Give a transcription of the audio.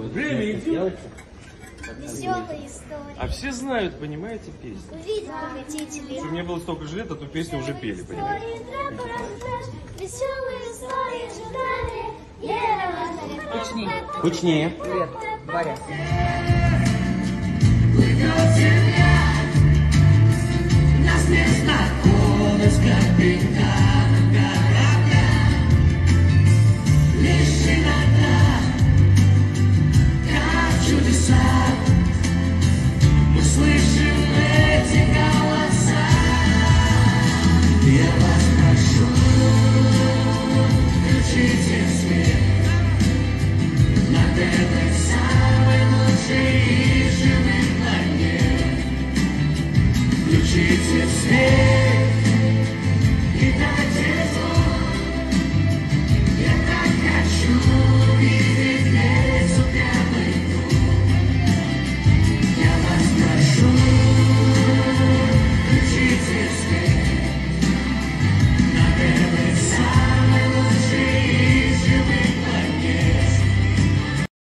Время идет. Веселая история. А все знают, понимаете, песню. Увидеть похотители. Если у меня было столько же лет, эту песню уже пели, понимаете? Веселые истории читали. Кучнее. Кучнее. Привет, Варя. Нас не знакомы с капитаном.